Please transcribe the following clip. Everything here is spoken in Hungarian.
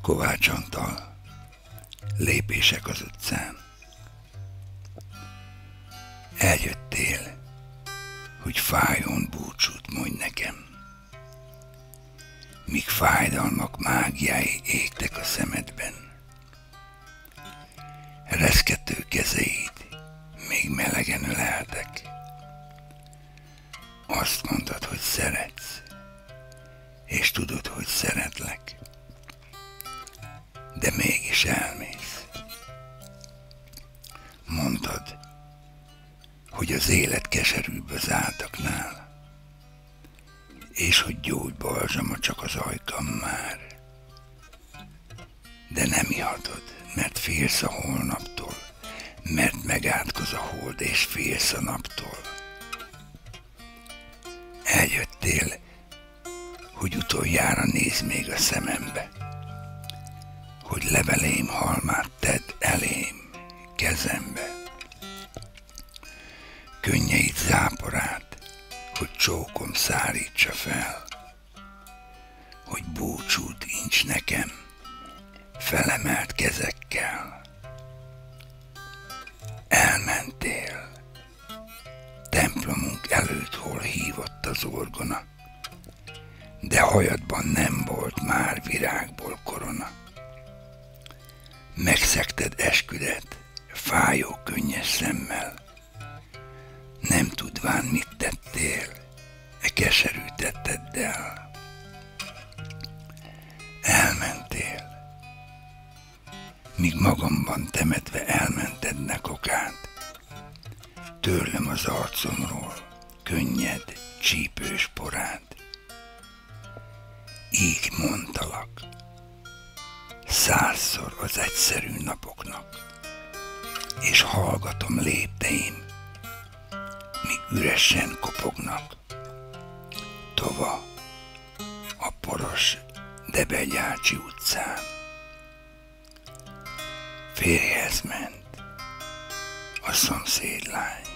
Kovács Antal, lépések az utcán. Eljöttél, hogy fájón búcsút mondj nekem, míg fájdalmak mágiái égtek a szemedben. Reszkető kezeid még melegen öleltek. Azt mondtad, hogy szeretsz, és tudod, hogy szeretlek, de mégis elmész. Mondtad, hogy az élet keserűbb az átaknál, és hogy gyógybalzsama csak az ajkam már. De nem ihatod, mert félsz a holnaptól, mert megátkoz a hold, és félsz a naptól. Eljöttél, hogy utoljára nézd még a szemembe, hogy levelém halmát tedd elém, kezembe. Könnyeid záporát, hogy csókom szárítsa fel, hogy búcsút incs nekem felemelt kezekkel. Elmentél, templomunk előtt, hol hívott az orgona, de hajadban nem volt már virágból korona. Megszegted esküdet fájó könnyes szemmel, nem tudván mit tettél e keserű tetteddel. Elmentél, míg magamban temetve elmentednek okát, törlöm az arcomról könnyed, csípős porát. Így mondtalak 100-szor az egyszerű napoknak, és hallgatom lépteim, míg üresen kopognak. Tova a poros Debegyácsi utcán. Férjhez ment a szomszédlány.